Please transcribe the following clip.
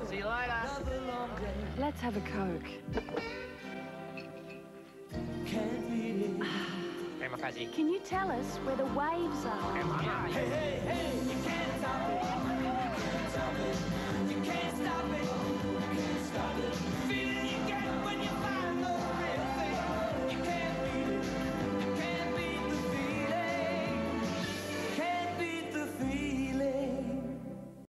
See you later. Let's have a Coke. Terima kasih. Can you tell us where the waves are? Hey, hey, hey, you can't stop it.